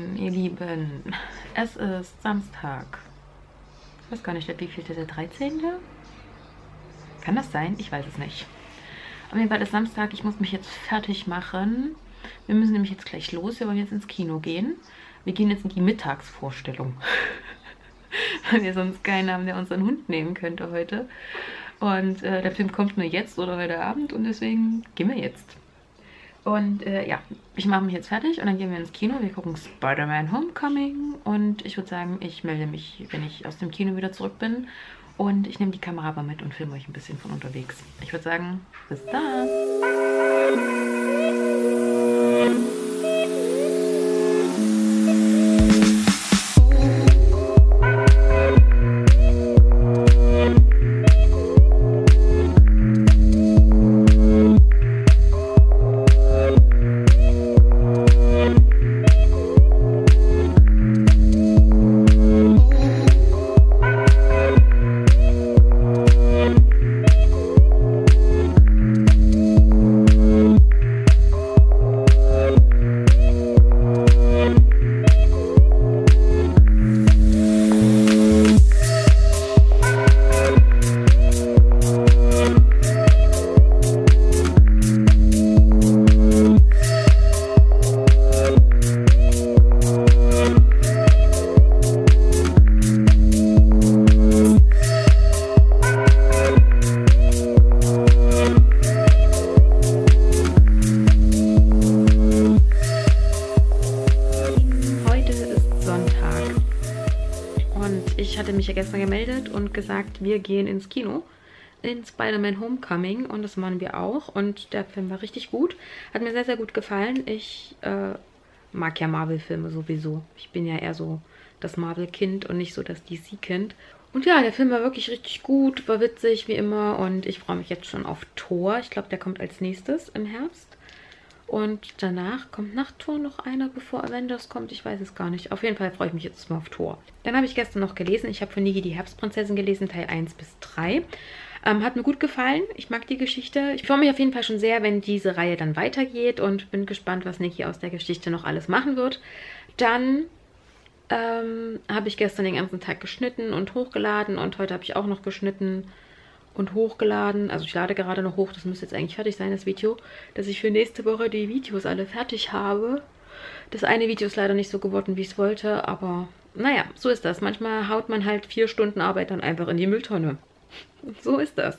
Moin, ihr Lieben. Es ist Samstag. Ich weiß gar nicht, wie viel der 13. Kann das sein? Ich weiß es nicht. Auf jeden Fall ist Samstag. Ich muss mich jetzt fertig machen. Wir müssen nämlich jetzt gleich los. Wir wollen jetzt ins Kino gehen. Wir gehen jetzt in die Mittagsvorstellung. Weil wir sonst keinen haben, der unseren Hund nehmen könnte heute. Und der Film kommt nur jetzt oder heute Abend. Und deswegen gehen wir jetzt. Und ja, ich mache mich jetzt fertig und dann gehen wir ins Kino. Wir gucken Spider-Man Homecoming und ich würde sagen, ich melde mich, wenn ich aus dem Kino wieder zurück bin. Und ich nehme die Kamera aber mit und filme euch ein bisschen von unterwegs. Ich würde sagen, bis dann! Ich hatte mich ja gestern gemeldet und gesagt, wir gehen ins Kino, in Spider-Man Homecoming, und das machen wir auch. Und der Film war richtig gut, hat mir sehr, sehr gut gefallen. Ich mag ja Marvel-Filme sowieso. Ich bin ja eher so das Marvel-Kind und nicht so das DC-Kind. Und ja, der Film war wirklich richtig gut, war witzig wie immer und ich freue mich jetzt schon auf Thor. Ich glaube, der kommt als nächstes im Herbst. Und danach kommt nach Thor noch einer, bevor Avengers kommt. Ich weiß es gar nicht. Auf jeden Fall freue ich mich jetzt mal auf Thor. Dann habe ich gestern noch gelesen. Ich habe von Niki die Herbstprinzessin gelesen, Teil 1 bis 3. Hat mir gut gefallen. Ich mag die Geschichte. Ich freue mich auf jeden Fall schon sehr, wenn diese Reihe dann weitergeht. Und bin gespannt, was Niki aus der Geschichte noch alles machen wird. Dann habe ich gestern den ganzen Tag geschnitten und hochgeladen. Und heute habe ich auch noch geschnitten und hochgeladen. Also ich lade gerade noch hoch, das müsste jetzt eigentlich fertig sein, das Video, dass ich für nächste Woche die Videos alle fertig habe. Das eine Video ist leider nicht so geworden, wie ich es wollte, aber naja, so ist das. Manchmal haut man halt 4 Stunden Arbeit dann einfach in die Mülltonne. So ist das.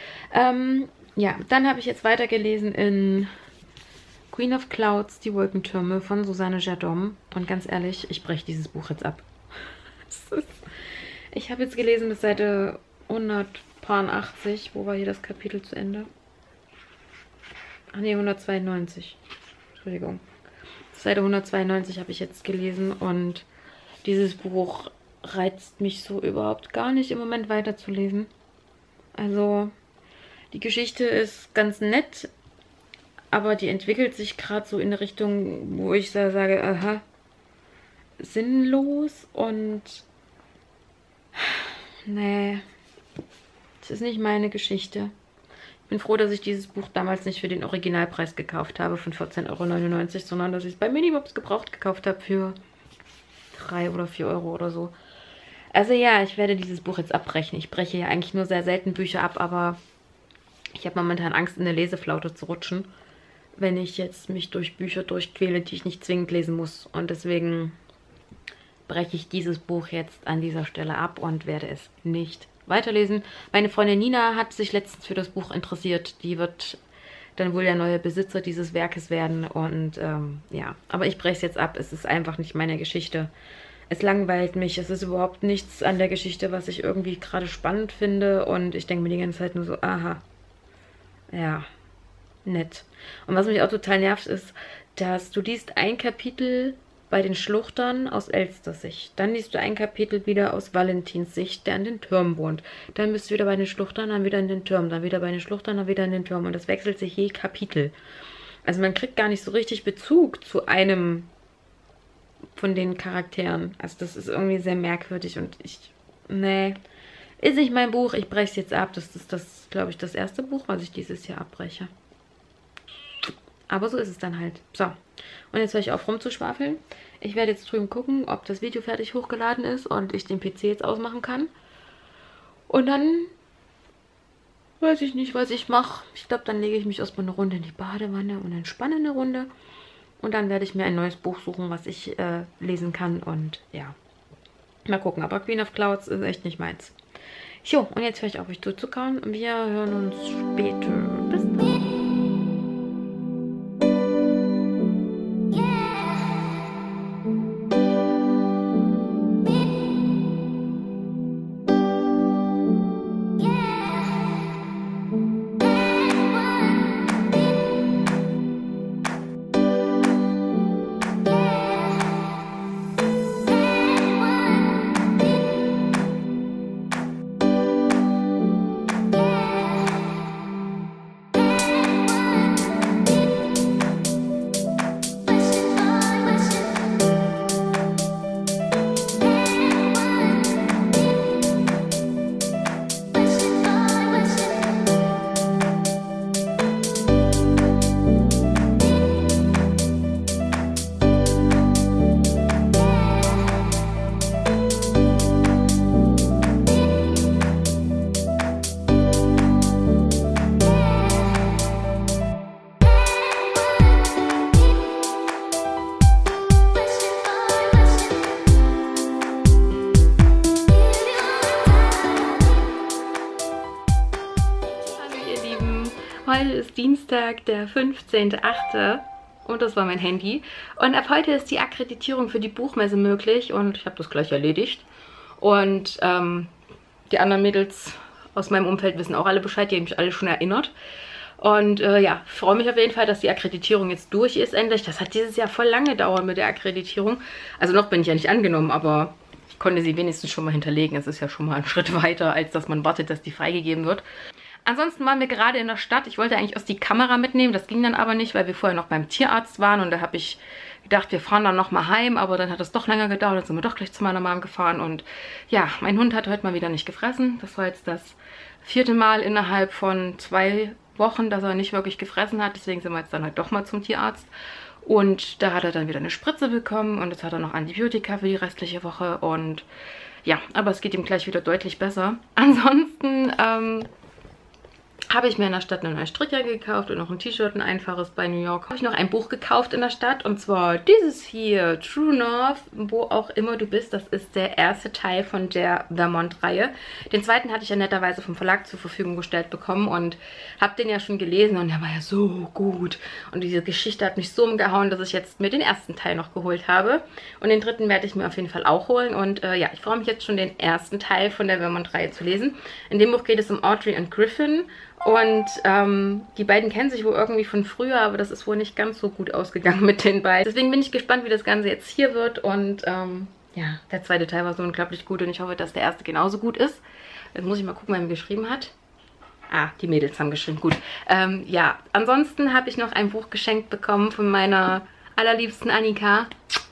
Ja, dann habe ich jetzt weitergelesen in Queen of Clouds, die Wolkentürme von Susanne Jardom. Und ganz ehrlich, ich breche dieses Buch jetzt ab. Ich habe jetzt gelesen bis Seite 180. Wo war hier das Kapitel zu Ende? Ach ne, 192. Entschuldigung. Seite 192 habe ich jetzt gelesen und dieses Buch reizt mich so überhaupt gar nicht im Moment weiterzulesen. Also die Geschichte ist ganz nett, aber die entwickelt sich gerade so in eine Richtung, wo ich sage, aha, sinnlos und nee, das ist nicht meine Geschichte. Ich bin froh, dass ich dieses Buch damals nicht für den Originalpreis gekauft habe von 14,99 €, sondern dass ich es bei Minimops gebraucht gekauft habe für 3 oder 4 € oder so. Also ja, ich werde dieses Buch jetzt abbrechen. Ich breche ja eigentlich nur sehr selten Bücher ab, aber ich habe momentan Angst, in eine Leseflaute zu rutschen, wenn ich jetzt mich durch Bücher durchquäle, die ich nicht zwingend lesen muss. Und deswegen breche ich dieses Buch jetzt an dieser Stelle ab und werde es nicht weiterlesen. Meine Freundin Nina hat sich letztens für das Buch interessiert. Die wird dann wohl der neue Besitzer dieses Werkes werden. Und ja, aber ich breche es jetzt ab. Es ist einfach nicht meine Geschichte. Es langweilt mich. Es ist überhaupt nichts an der Geschichte, was ich irgendwie gerade spannend finde. Und ich denke mir die ganze Zeit nur so, aha, ja, nett. Und was mich auch total nervt, ist, dass du liest ein Kapitel bei den Schluchtern aus Elsters Sicht. Dann liest du ein Kapitel wieder aus Valentins Sicht, der an den Türmen wohnt. Dann bist du wieder bei den Schluchtern, dann wieder in den Türmen, dann wieder bei den Schluchtern, dann wieder in den Türmen. Und das wechselt sich je Kapitel. Also man kriegt gar nicht so richtig Bezug zu von den Charakteren. Also das ist irgendwie sehr merkwürdig und nee, ist nicht mein Buch. Ich breche es jetzt ab. Das ist glaube ich, das erste Buch, was ich dieses Jahr abbreche. Aber so ist es dann halt. So, und jetzt höre ich auf rumzuschwafeln. Ich werde jetzt drüben gucken, ob das Video fertig hochgeladen ist und ich den PC jetzt ausmachen kann. Und dann weiß ich nicht, was ich mache. Ich glaube, dann lege ich mich erstmal eine Runde in die Badewanne und entspanne eine Runde. Und dann werde ich mir ein neues Buch suchen, was ich lesen kann. Und ja, mal gucken. Aber Queen of Clouds ist echt nicht meins. Jo, und jetzt höre ich auf, euch zuzukauen. Wir hören uns später. Bis dann. Heute ist Dienstag, der 15.08. und das war mein Handy. Und ab heute ist die Akkreditierung für die Buchmesse möglich und ich habe das gleich erledigt. Und die anderen Mädels aus meinem Umfeld wissen auch alle Bescheid, die haben mich alle schon erinnert. Und ja, freue mich auf jeden Fall, dass die Akkreditierung jetzt durch ist endlich. Das hat dieses Jahr voll lange gedauert mit der Akkreditierung. Also noch bin ich ja nicht angenommen, aber ich konnte sie wenigstens schon mal hinterlegen. Es ist ja schon mal ein Schritt weiter, als dass man wartet, dass die freigegeben wird. Ansonsten waren wir gerade in der Stadt. Ich wollte eigentlich erst die Kamera mitnehmen. Das ging dann aber nicht, weil wir vorher noch beim Tierarzt waren. Und da habe ich gedacht, wir fahren dann nochmal heim. Aber dann hat es doch länger gedauert. Dann sind wir doch gleich zu meiner Mom gefahren. Und ja, mein Hund hat heute mal wieder nicht gefressen. Das war jetzt das 4. Mal innerhalb von 2 Wochen, dass er nicht wirklich gefressen hat. Deswegen sind wir jetzt dann halt doch mal zum Tierarzt. Und da hat er dann wieder eine Spritze bekommen. Und jetzt hat er noch Antibiotika für die restliche Woche. Und ja, aber es geht ihm gleich wieder deutlich besser. Ansonsten, habe ich mir in der Stadt eine neue Strickjacke gekauft und noch ein T-Shirt, ein einfaches bei New York. Habe ich noch ein Buch gekauft in der Stadt und zwar dieses hier, True North, wo auch immer du bist. Das ist der erste Teil von der Vermont-Reihe. Den zweiten hatte ich ja netterweise vom Verlag zur Verfügung gestellt bekommen und habe den ja schon gelesen und der war ja so gut. Und diese Geschichte hat mich so umgehauen, dass ich jetzt mir den ersten Teil noch geholt habe. Und den dritten werde ich mir auf jeden Fall auch holen. Und ja, ich freue mich jetzt schon, den ersten Teil von der Vermont-Reihe zu lesen. In dem Buch geht es um Audrey und Griffin. Und die beiden kennen sich wohl irgendwie von früher, aber das ist wohl nicht ganz so gut ausgegangen mit den beiden. Deswegen bin ich gespannt, wie das Ganze jetzt hier wird. Und ja, der zweite Teil war so unglaublich gut und ich hoffe, dass der erste genauso gut ist. Jetzt muss ich mal gucken, wer mir geschrieben hat. Ah, die Mädels haben geschrieben, gut. Ja, ansonsten habe ich noch ein Buch geschenkt bekommen von meiner allerliebsten Annika.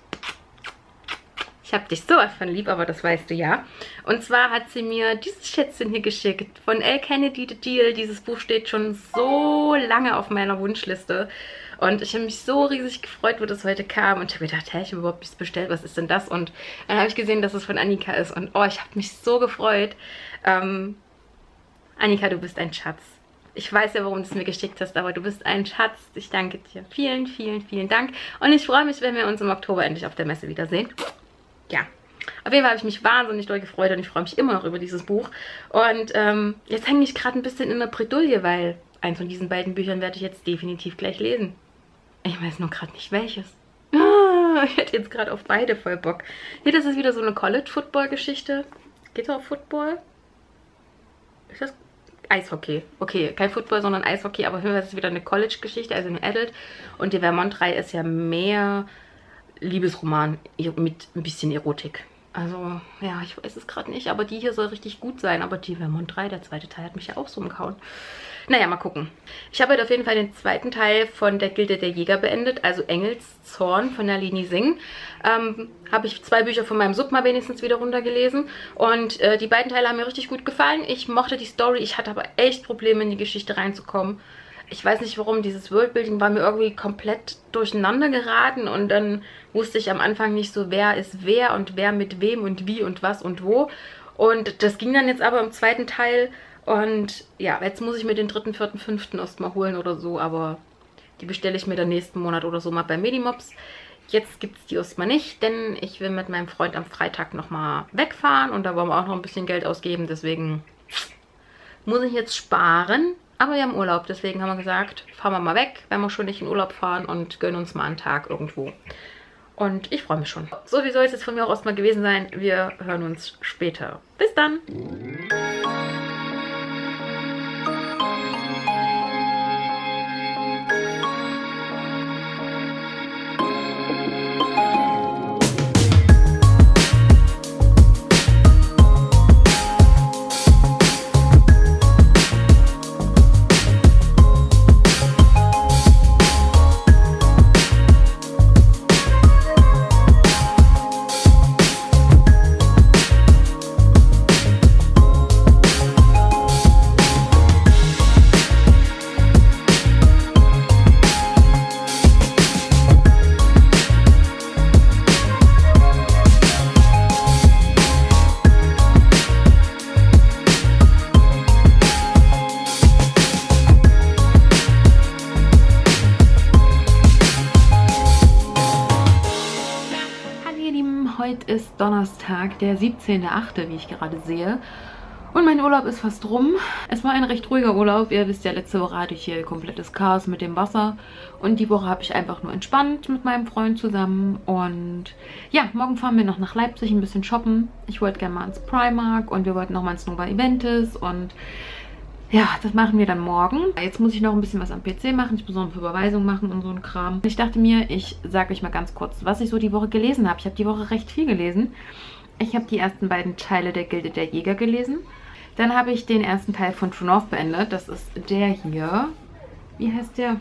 Ich habe dich sowas von lieb, aber das weißt du ja. Und zwar hat sie mir dieses Schätzchen hier geschickt von L. Kennedy The Deal. Dieses Buch steht schon so lange auf meiner Wunschliste. Und ich habe mich so riesig gefreut, wo das heute kam. Und ich habe gedacht, hä, ich habe überhaupt nichts bestellt, was ist denn das? Und dann habe ich gesehen, dass es von Annika ist. Und oh, ich habe mich so gefreut. Annika, du bist ein Schatz. Ich weiß ja, warum du es mir geschickt hast, aber du bist ein Schatz. Ich danke dir. Vielen, vielen, vielen Dank. Und ich freue mich, wenn wir uns im Oktober endlich auf der Messe wiedersehen. Ja, auf jeden Fall habe ich mich wahnsinnig doll gefreut und ich freue mich immer noch über dieses Buch. Und jetzt hänge ich gerade ein bisschen in der Bredouille, weil eins von diesen beiden Büchern werde ich jetzt definitiv gleich lesen. Ich weiß nur gerade nicht welches. Ich hätte jetzt gerade auf beide voll Bock. Hier, das ist wieder so eine College-Football-Geschichte. Geht es auf Football? Ist das Eishockey? Okay, kein Football, sondern Eishockey, aber hier ist es wieder eine College-Geschichte, also eine Adult. Und die Vermont-Reihe ist ja mehr Liebesroman mit ein bisschen Erotik. Also, ja, ich weiß es gerade nicht, aber die hier soll richtig gut sein. Aber die Vermont 3, der zweite Teil, hat mich ja auch so umgehauen. Naja, mal gucken. Ich habe heute auf jeden Fall den zweiten Teil von der Gilde der Jäger beendet, also Engelszorn von Nalini Singh. Habe ich 2 Bücher von meinem Sub mal wenigstens wieder runtergelesen. Und die beiden Teile haben mir richtig gut gefallen. Ich mochte die Story, ich hatte aber echt Probleme, in die Geschichte reinzukommen. ich weiß nicht warum, dieses Worldbuilding war mir irgendwie komplett durcheinander geraten und dann wusste ich am Anfang nicht so, wer ist wer und wer mit wem und wie und was und wo. Und das ging dann jetzt aber im zweiten Teil und ja, jetzt muss ich mir den 3., 4., 5. erstmal holen oder so, aber die bestelle ich mir dann nächsten Monat oder so mal bei Medimobs. Jetzt gibt es die erstmal nicht, denn ich will mit meinem Freund am Freitag nochmal wegfahren und da wollen wir auch noch ein bisschen Geld ausgeben, deswegen muss ich jetzt sparen. Aber wir haben Urlaub, deswegen haben wir gesagt, fahren wir mal weg, wenn wir schon nicht in Urlaub fahren und gönnen uns mal einen Tag irgendwo. Und ich freue mich schon. So, wie soll es jetzt von mir auch erstmal gewesen sein? Wir hören uns später. Bis dann! Heute ist Donnerstag, der 17.8., wie ich gerade sehe. Und mein Urlaub ist fast rum. Es war ein recht ruhiger Urlaub. Ihr wisst ja, letzte Woche hatte ich hier komplettes Chaos mit dem Wasser. Und die Woche habe ich einfach nur entspannt mit meinem Freund zusammen. Und ja, morgen fahren wir noch nach Leipzig ein bisschen shoppen. Ich wollte gerne mal ins Primark und wir wollten noch mal ins Nova Eventis. Und ja, das machen wir dann morgen. Jetzt muss ich noch ein bisschen was am PC machen. Ich muss noch eine Überweisung machen und so ein Kram. Ich dachte mir, ich sage euch mal ganz kurz, was ich so die Woche gelesen habe. Ich habe die Woche recht viel gelesen. Ich habe die ersten beiden Teile der Gilde der Jäger gelesen. Dann habe ich den ersten Teil von True North beendet. Das ist der hier. Wie heißt der?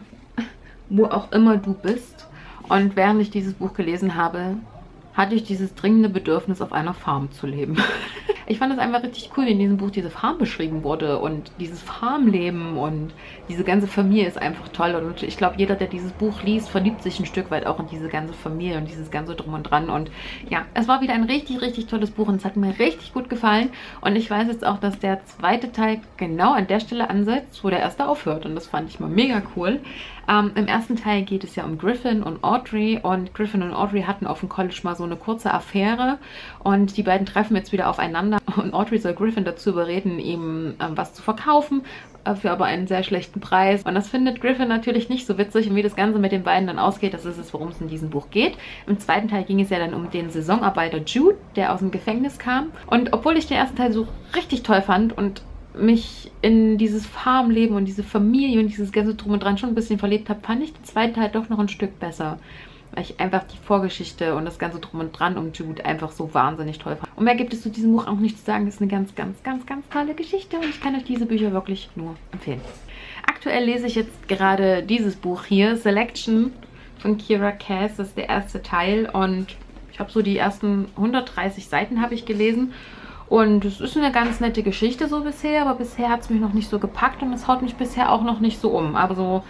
Wo auch immer du bist. Und während ich dieses Buch gelesen habe, hatte ich dieses dringende Bedürfnis, auf einer Farm zu leben. Ich fand es einfach richtig cool, wie in diesem Buch diese Farm beschrieben wurde und dieses Farmleben und diese ganze Familie ist einfach toll. Und ich glaube, jeder, der dieses Buch liest, verliebt sich ein Stück weit auch in diese ganze Familie und dieses ganze Drum und Dran. Und ja, es war wieder ein richtig, richtig tolles Buch und es hat mir richtig gut gefallen. Und ich weiß jetzt auch, dass der zweite Teil genau an der Stelle ansetzt, wo der erste aufhört. Und das fand ich mal mega cool. Im ersten Teil geht es ja um Griffin und Audrey und Griffin und Audrey hatten auf dem College mal so eine kurze Affäre und die beiden treffen jetzt wieder aufeinander und Audrey soll Griffin dazu überreden, ihm was zu verkaufen, für aber einen sehr schlechten Preis. Und das findet Griffin natürlich nicht so witzig und wie das Ganze mit den beiden dann ausgeht, das ist es, worum es in diesem Buch geht. Im zweiten Teil ging es ja dann um den Saisonarbeiter Jude, der aus dem Gefängnis kam. Und obwohl ich den ersten Teil so richtig toll fand und mich in dieses Farmleben und diese Familie und dieses ganze Drum und Dran schon ein bisschen verliebt habe, fand ich den zweiten Teil doch noch ein Stück besser. Weil ich einfach die Vorgeschichte und das ganze Drum und Dran um Jude einfach so wahnsinnig toll fand. Und mehr gibt es zu diesem Buch auch nicht zu sagen. Das ist eine ganz, ganz, ganz, ganz tolle Geschichte und ich kann euch diese Bücher wirklich nur empfehlen. Aktuell lese ich jetzt gerade dieses Buch hier, Selection von Kiera Cass. Das ist der erste Teil und ich habe so die ersten 130 Seiten habe ich gelesen. Und es ist eine ganz nette Geschichte so bisher, aber bisher hat es mich noch nicht so gepackt und es haut mich bisher auch noch nicht so um. Aber so,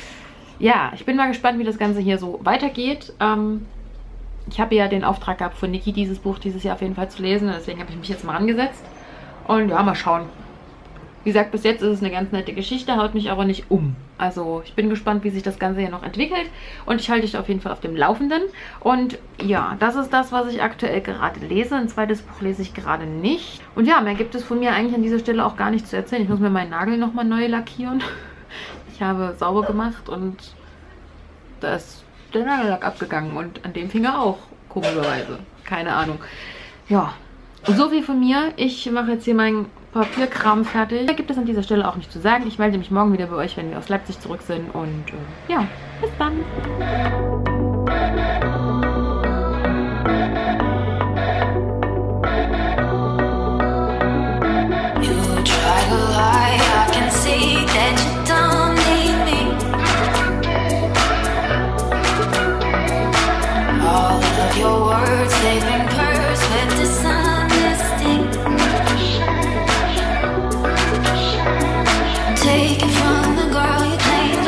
ja, ich bin mal gespannt, wie das Ganze hier so weitergeht. Ich habe ja den Auftrag gehabt von Niki, dieses Buch dieses Jahr auf jeden Fall zu lesen. Deswegen habe ich mich jetzt mal rangesetzt. Und ja, mal schauen. Wie gesagt, bis jetzt ist es eine ganz nette Geschichte, haut mich aber nicht um. Also ich bin gespannt, wie sich das Ganze hier noch entwickelt. Und ich halte dich auf jeden Fall auf dem Laufenden. Und ja, das ist das, was ich aktuell gerade lese. Ein zweites Buch lese ich gerade nicht. Und ja, mehr gibt es von mir eigentlich an dieser Stelle auch gar nicht zu erzählen. Ich muss mir meinen Nagel nochmal neu lackieren. Ich habe sauber gemacht und da ist der Nagellack abgegangen. Und an dem Finger auch, komischerweise. Keine Ahnung. Ja, so viel von mir. Ich mache jetzt hier meinen Papierkram fertig. Da gibt es an dieser Stelle auch nicht zu sagen. Ich melde mich morgen wieder bei euch, wenn wir aus Leipzig zurück sind. Und ja, bis dann. Take it from the girl you claim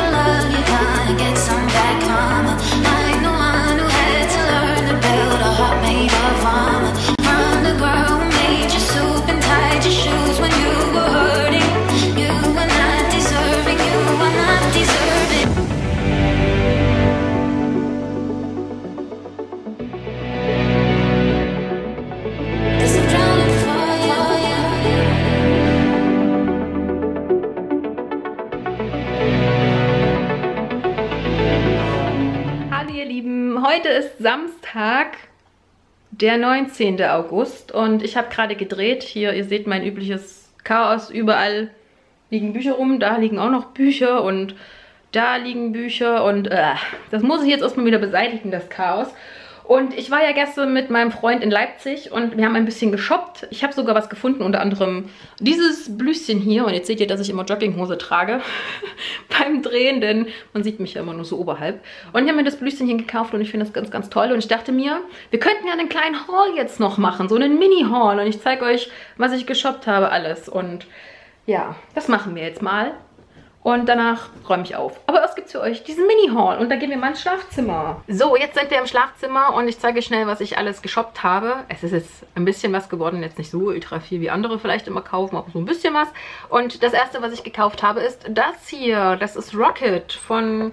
Heute ist Samstag, der 19. August und ich habe gerade gedreht. Hier, ihr seht mein übliches Chaos. Überall liegen Bücher rum, da liegen auch noch Bücher und da liegen Bücher und das muss ich jetzt erstmal wieder beseitigen, das Chaos. Und ich war ja gestern mit meinem Freund in Leipzig und wir haben ein bisschen geshoppt. Ich habe sogar was gefunden, unter anderem dieses Blüschen hier. Und jetzt seht ihr, dass ich immer Jogginghose trage beim Drehen, denn man sieht mich ja immer nur so oberhalb. Und ich habe mir das Blüschen hier gekauft und ich finde das ganz, ganz toll. Und ich dachte mir, wir könnten ja einen kleinen Haul jetzt noch machen, so einen Mini-Haul. Und ich zeige euch, was ich geshoppt habe, alles. Und ja, das machen wir jetzt mal. Und danach räume ich auf. Aber erst gibt es für euch diesen Mini-Haul. Und da gehen wir mal ins Schlafzimmer. So, jetzt sind wir im Schlafzimmer und ich zeige schnell, was ich alles geshoppt habe. Es ist jetzt ein bisschen was geworden. Jetzt nicht so ultra viel, wie andere vielleicht immer kaufen, aber so ein bisschen was. Und das erste, was ich gekauft habe, ist das hier. Das ist Rocket von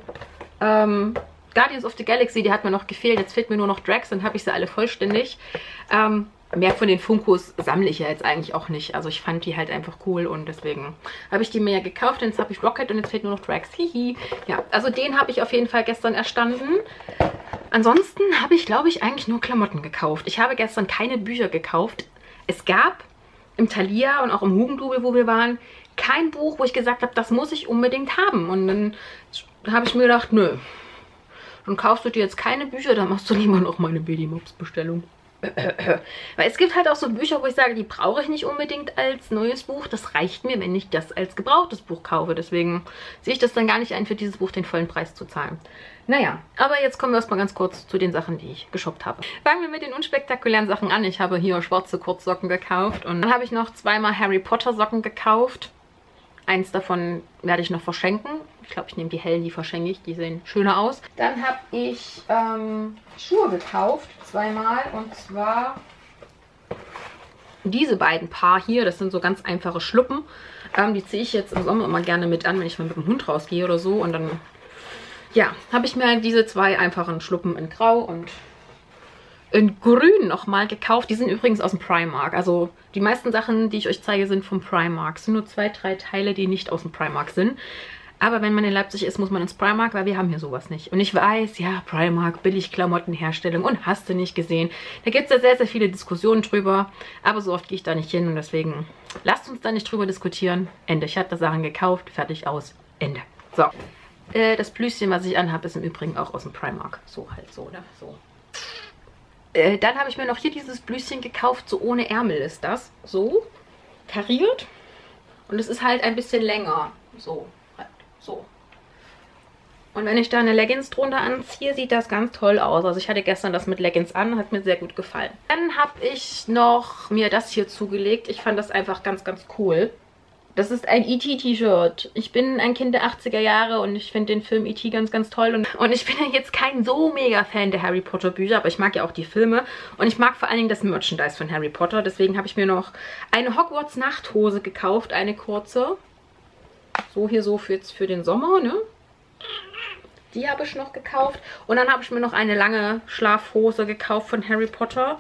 Guardians of the Galaxy. Die hat mir noch gefehlt. Jetzt fehlt mir nur noch Drax. Dann habe ich sie alle vollständig. Mehr von den Funkos sammle ich ja jetzt eigentlich auch nicht. Also ich fand die halt einfach cool und deswegen habe ich die mir ja gekauft. Jetzt habe ich Rocket und jetzt fehlt nur noch Drax. Hihi. Ja, also den habe ich auf jeden Fall gestern erstanden. Ansonsten habe ich, glaube ich, eigentlich nur Klamotten gekauft. Ich habe gestern keine Bücher gekauft. Es gab im Thalia und auch im Hugendubel, wo wir waren, kein Buch, wo ich gesagt habe, das muss ich unbedingt haben. Und dann habe ich mir gedacht, nö, dann kaufst du dir jetzt keine Bücher, dann machst du lieber noch meine Medimops-Bestellung. Weil es gibt halt auch so Bücher, wo ich sage, die brauche ich nicht unbedingt als neues Buch. Das reicht mir, wenn ich das als gebrauchtes Buch kaufe. Deswegen sehe ich das dann gar nicht ein, für dieses Buch den vollen Preis zu zahlen. Naja, aber jetzt kommen wir erstmal ganz kurz zu den Sachen, die ich geshoppt habe. Fangen wir mit den unspektakulären Sachen an. Ich habe hier schwarze Kurzsocken gekauft und dann habe ich noch zweimal Harry Potter Socken gekauft. Eins davon werde ich noch verschenken. Ich glaube, ich nehme die hellen, die verschenke ich. Die sehen schöner aus. Dann habe ich Schuhe gekauft, zweimal. Und zwar diese beiden Paar hier. Das sind so ganz einfache Schluppen. Die ziehe ich jetzt im Sommer immer gerne mit an, wenn ich mal mit dem Hund rausgehe oder so. Und dann, ja, habe ich mir diese zwei einfachen Schluppen in Grau und in Grün nochmal gekauft. Die sind übrigens aus dem Primark. Also die meisten Sachen, die ich euch zeige, sind vom Primark. Es sind nur 2, 3 Teile, die nicht aus dem Primark sind. Aber wenn man in Leipzig ist, muss man ins Primark, weil wir haben hier sowas nicht. Und ich weiß, ja, Primark, Billigklamottenherstellung und hast du nicht gesehen. Da gibt es ja sehr, sehr viele Diskussionen drüber. Aber so oft gehe ich da nicht hin und deswegen lasst uns da nicht drüber diskutieren. Ende. Ich habe da Sachen gekauft, fertig, aus, Ende. So. Das Blüschen, was ich anhabe, ist im Übrigen auch aus dem Primark. So halt so, ne? So. Dann habe ich mir noch hier dieses Blüschen gekauft, so ohne Ärmel ist das. So, kariert. Und es ist halt ein bisschen länger. So, halt, so. Und wenn ich da eine Leggings drunter anziehe, sieht das ganz toll aus. Also ich hatte gestern das mit Leggings an, hat mir sehr gut gefallen. Dann habe ich noch mir das hier zugelegt. Ich fand das einfach ganz, ganz cool. Das ist ein E.T.-T-Shirt. Ich bin ein Kind der 80er Jahre und ich finde den Film E.T. ganz, ganz toll. Und ich bin ja jetzt kein so mega Fan der Harry Potter Bücher, aber ich mag ja auch die Filme. Und ich mag vor allen Dingen das Merchandise von Harry Potter. Deswegen habe ich mir noch eine Hogwarts-Nachthose gekauft, eine kurze. So hier so für den Sommer, ne? Die habe ich noch gekauft. Und dann habe ich mir noch eine lange Schlafhose gekauft von Harry Potter.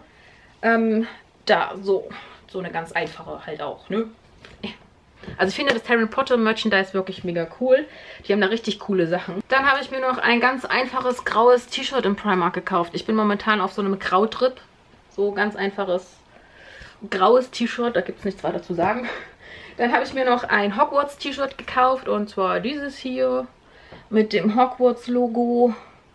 Da, so eine ganz einfache halt auch, ne? Also ich finde das Harry Potter Merchandise wirklich mega cool. Die haben da richtig coole Sachen. Dann habe ich mir noch ein ganz einfaches graues T-Shirt im Primark gekauft. Ich bin momentan auf so einem Grautrip. So ganz einfaches graues T-Shirt. Da gibt es nichts weiter zu sagen. Dann habe ich mir noch ein Hogwarts T-Shirt gekauft. Und zwar dieses hier mit dem Hogwarts Logo.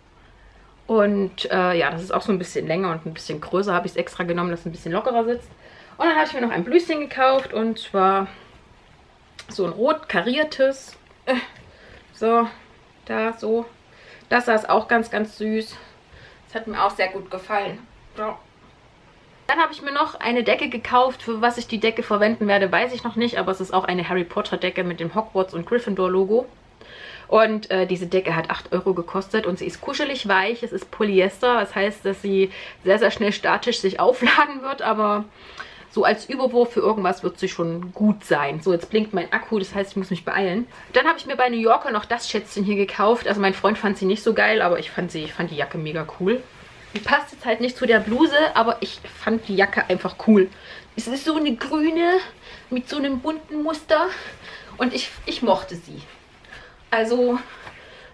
Und ja, das ist auch so ein bisschen länger und ein bisschen größer. Habe ich es extra genommen, dass es ein bisschen lockerer sitzt. Und dann habe ich mir noch ein Blüschen gekauft. Und zwar so ein rot kariertes. So, da, so. Das ist auch ganz, ganz süß. Das hat mir auch sehr gut gefallen. So. Dann habe ich mir noch eine Decke gekauft. Für was ich die Decke verwenden werde, weiß ich noch nicht. Aber es ist auch eine Harry Potter Decke mit dem Hogwarts und Gryffindor Logo. Und diese Decke hat 8 € gekostet und sie ist kuschelig weich. Es ist Polyester. Das heißt, dass sie sehr, sehr schnell statisch sich aufladen wird. Aber so als Überwurf für irgendwas wird sie schon gut sein. So, jetzt blinkt mein Akku, das heißt, ich muss mich beeilen. Dann habe ich mir bei New Yorker noch das Schätzchen hier gekauft. Also mein Freund fand sie nicht so geil, aber ich fand die Jacke mega cool. Die passt jetzt halt nicht zu der Bluse, aber ich fand die Jacke einfach cool. Es ist so eine grüne mit so einem bunten Muster und ich mochte sie. Also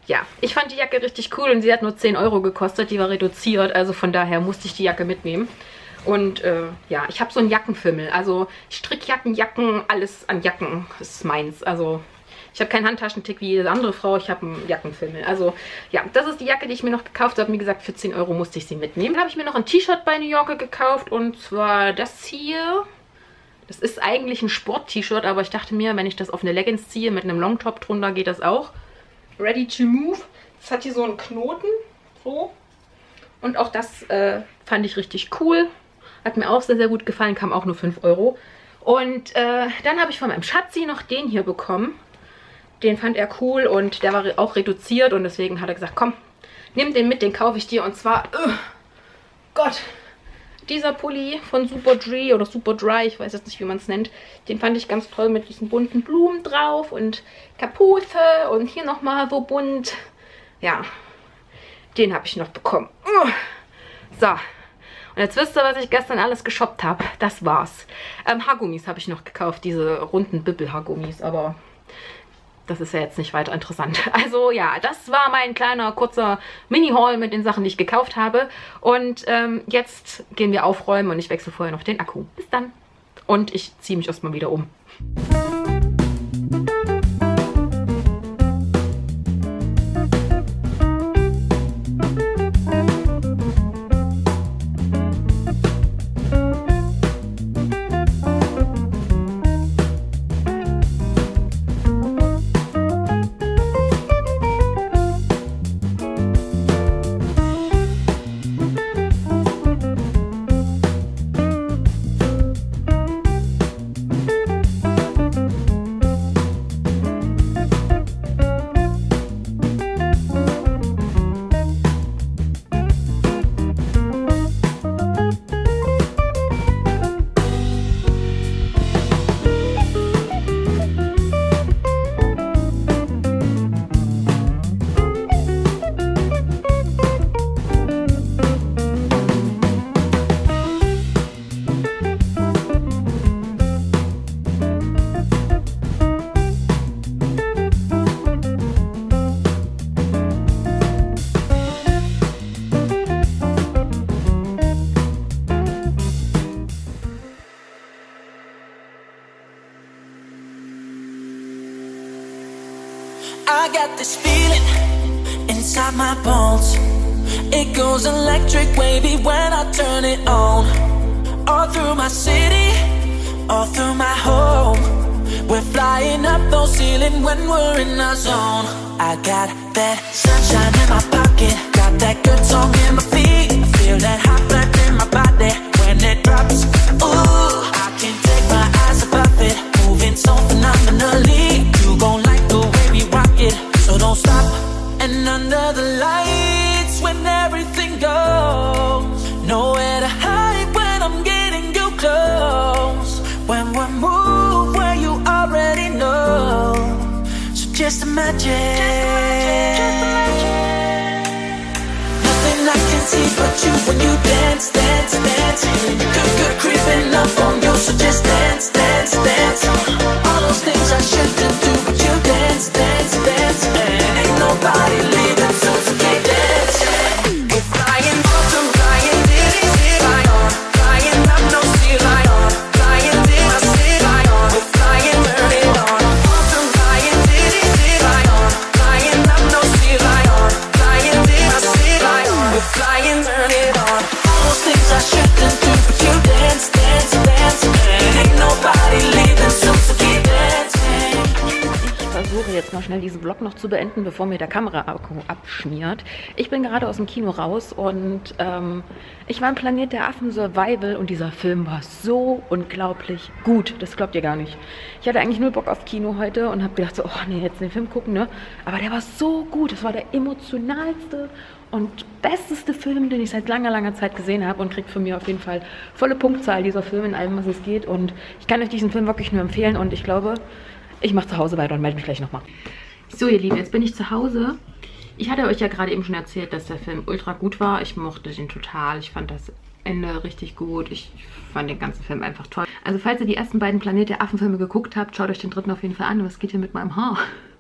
ja, ich fand die Jacke richtig cool und sie hat nur 10 Euro gekostet. Die war reduziert, also von daher musste ich die Jacke mitnehmen. Und ja, ich habe so einen Jackenfimmel. Also Strickjacken, Jacken, alles an Jacken ist meins. Also ich habe keinen Handtaschentick wie jede andere Frau, ich habe einen Jackenfimmel. Also ja, das ist die Jacke, die ich mir noch gekauft habe. Wie gesagt, für 10 Euro musste ich sie mitnehmen. Dann habe ich mir noch ein T-Shirt bei New Yorker gekauft und zwar das hier. Das ist eigentlich ein Sport-T-Shirt, aber ich dachte mir, wenn ich das auf eine Leggings ziehe mit einem Longtop drunter, geht das auch. Ready to move. Das hat hier so einen Knoten, so. Und auch das fand ich richtig cool. Hat mir auch sehr, sehr gut gefallen, kam auch nur 5 Euro. Und dann habe ich von meinem Schatzi noch den hier bekommen. Den fand er cool und der war auch reduziert und deswegen hat er gesagt, komm, nimm den mit, den kaufe ich dir. Und zwar, Gott, dieser Pulli von Superdry oder Superdry, ich weiß jetzt nicht, wie man es nennt, den fand ich ganz toll mit diesen bunten Blumen drauf und Kapuze und hier nochmal so bunt. Ja, den habe ich noch bekommen. So. Und jetzt wisst ihr, was ich gestern alles geshoppt habe. Das war's. Haargummis habe ich noch gekauft, diese runden Bibbel-Haargummis, aber das ist ja jetzt nicht weiter interessant. Also ja, das war mein kleiner, kurzer Mini-Haul mit den Sachen, die ich gekauft habe. Und jetzt gehen wir aufräumen und ich wechsle vorher noch den Akku. Bis dann. Und ich ziehe mich erstmal wieder um. I got this feeling inside my bones. It goes electric wavy when I turn it on. All through my city, all through my home. We're flying up those ceilings when we're in our zone. I got that sunshine in my pocket, got that good song in my feet. I feel that hot blood in my body when it drops. Ooh, I can't take my eyes above it, moving so phenomenally. You gon' like the way we rock it, so don't stop. And under the lights when everything goes, nowhere to hide when I'm getting you close. When we move where you already know, so just imagine, nothing I can see but you when you dance, dance, dance. Good creeping up on you, so just dance, dance, dance. All those things I shouldn't do, but you dance, dance, dance. And ain't nobody leaving, so keep dancing. We're flying, awesome, flying, diddy, fly on, flying up no ceiling, flying, did I see, fly on, we're flying, turn it on, awesome, flying, diddy, fly on, flying up no ceiling, flying, did I see, fly on, we're flying, turn it on. All those things I shouldn't do, but you dance, dance, dance. And ain't nobody leaving, so keep dancing. Ich versuche jetzt mal schnell diesen Vlog noch zu beenden, bevor mir der Kameraakku abschmiert. Ich bin gerade aus dem Kino raus und ich war im Planet der Affen Survival und dieser Film war so unglaublich gut. Das glaubt ihr gar nicht. Ich hatte eigentlich null Bock auf Kino heute und habe gedacht so, oh nee, jetzt den Film gucken, ne? Aber der war so gut. Das war der emotionalste und besteste Film, den ich seit langer, langer Zeit gesehen habe und kriegt von mir auf jeden Fall volle Punktzahl dieser Film in allem, was es geht. Und ich kann euch diesen Film wirklich nur empfehlen und ich glaube, ich mache zu Hause weiter und melde mich gleich nochmal. So, ihr Lieben, jetzt bin ich zu Hause. Ich hatte euch ja gerade eben schon erzählt, dass der Film ultra gut war. Ich mochte den total. Ich fand das Ende richtig gut. Ich fand den ganzen Film einfach toll. Also falls ihr die ersten beiden Planet der Affen Filme geguckt habt, schaut euch den dritten auf jeden Fall an. Was geht hier mit meinem Haar?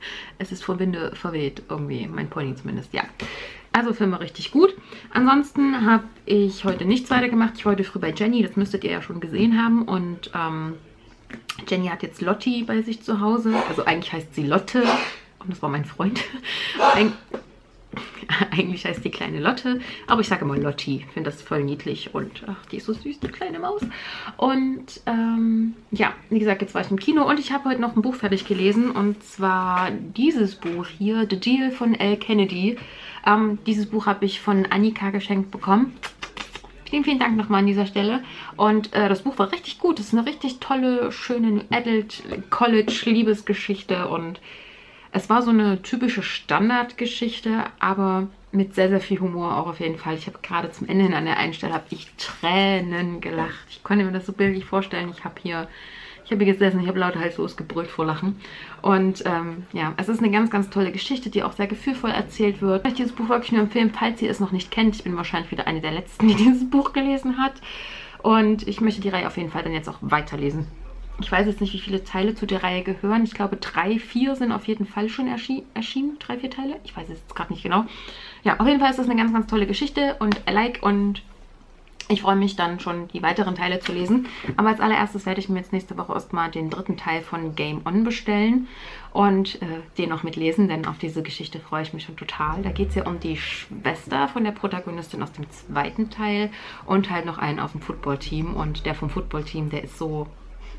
Es ist vom Winde verweht, irgendwie, mein Pony zumindest, ja. Also Film war richtig gut. Ansonsten habe ich heute nichts weiter gemacht. Ich war heute früh bei Jenny, das müsstet ihr ja schon gesehen haben. Und Jenny hat jetzt Lotti bei sich zu Hause. Also eigentlich heißt sie Lotte. Und das war mein Freund. Eigentlich heißt die kleine Lotte, aber ich sage immer Lotti. Ich finde das voll niedlich und ach, die ist so süß, die kleine Maus. Und ja, wie gesagt, jetzt war ich im Kino und ich habe heute noch ein Buch fertig gelesen und zwar dieses Buch hier, The Deal von Elle Kennedy. Dieses Buch habe ich von Annika geschenkt bekommen. Vielen, vielen Dank nochmal an dieser Stelle. Und das Buch war richtig gut. Es ist eine richtig tolle, schöne Adult-College-Liebesgeschichte und es war so eine typische Standardgeschichte, aber mit sehr, sehr viel Humor auch auf jeden Fall. Ich habe gerade zum Ende hin an der einen Stelle habe ich Tränen gelacht. Ich konnte mir das so bildlich vorstellen. Ich habe hier gesessen, ich habe lauter halt losgebrüllt vor Lachen. Und ja, es ist eine ganz, ganz tolle Geschichte, die auch sehr gefühlvoll erzählt wird. Ich möchte dieses Buch wirklich nur empfehlen, falls ihr es noch nicht kennt. Ich bin wahrscheinlich wieder eine der Letzten, die dieses Buch gelesen hat. Und ich möchte die Reihe auf jeden Fall dann jetzt auch weiterlesen. Ich weiß jetzt nicht, wie viele Teile zu der Reihe gehören. Ich glaube, 3, 4 sind auf jeden Fall schon erschienen. 3, 4 Teile? Ich weiß es jetzt gerade nicht genau. Ja, auf jeden Fall ist das eine ganz, ganz tolle Geschichte und I like und ich freue mich dann schon, die weiteren Teile zu lesen. Aber als allererstes werde ich mir jetzt nächste Woche erstmal den 3. Teil von Game On bestellen und den noch mitlesen, denn auf diese Geschichte freue ich mich schon total. Da geht es ja um die Schwester von der Protagonistin aus dem 2. Teil und halt noch einen aus dem Footballteam. Und der vom Footballteam, der ist so...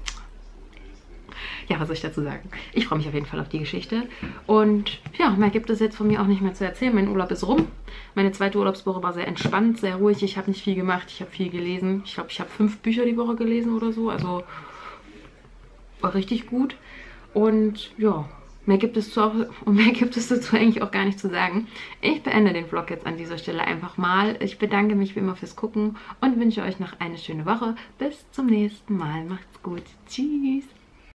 Ja, was soll ich dazu sagen? Ich freue mich auf jeden Fall auf die Geschichte. Und ja, mehr gibt es jetzt von mir auch nicht mehr zu erzählen. Mein Urlaub ist rum. Meine zweite Urlaubswoche war sehr entspannt, sehr ruhig. Ich habe nicht viel gemacht, ich habe viel gelesen. Ich glaube, ich habe 5 Bücher die Woche gelesen oder so. Also war richtig gut. Und ja, mehr gibt es dazu eigentlich auch gar nicht zu sagen. Ich beende den Vlog jetzt an dieser Stelle einfach mal. Ich bedanke mich wie immer fürs Gucken und wünsche euch noch eine schöne Woche. Bis zum nächsten Mal. Macht's gut. Tschüss.